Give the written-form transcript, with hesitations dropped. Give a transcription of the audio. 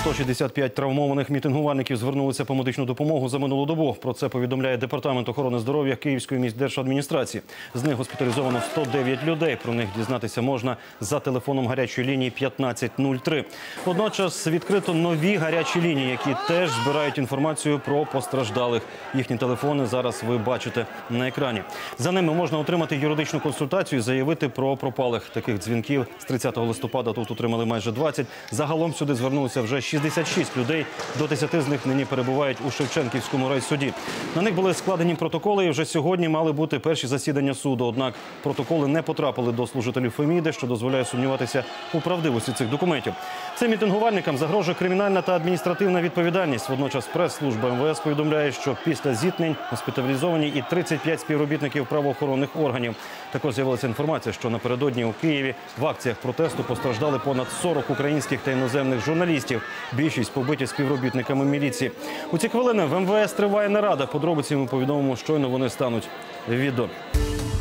165 травмованих мітингувальників звернулися по медичну допомогу за минулу добу. Про це повідомляє Департамент охорони здоров'я Київської міськдержадміністрації. З них госпіталізовано 109 людей. Про них дізнатися можна за телефоном гарячої лінії 1503. Водночас відкрито нові гарячі лінії, які теж збирають інформацію про постраждалих. Їхні телефони зараз ви бачите на екрані. За ними можна отримати юридичну консультацію і заявити про пропалих. Таких дзвінків з 30 листопада тут отримали майже 20. Загалом сюди звернулися вже 66 людей. До 10 з них нині перебувають у Шевченківському райсуді. На них були складені протоколи і вже сьогодні мали бути перші засідання суду. Однак протоколи не потрапили до служителів Феміди, що дозволяє сумніватися у правдивості цих документів. Цим мітингувальникам загрожує кримінальна та адміністративна відповідальність. Водночас прес-служба МВС повідомляє, що після зіткнень госпіталізовані і 35 співробітників правоохоронних органів. Також з'явилася інформація, що напередодні у Києві в акціях протесту постраждали понад 40 українських та іноземних журналістів. Більшість побиті співробітниками міліції. У ці хвилини в МВС триває нарада. Подробиці ми повідомимо, щойно вони стануть відомі.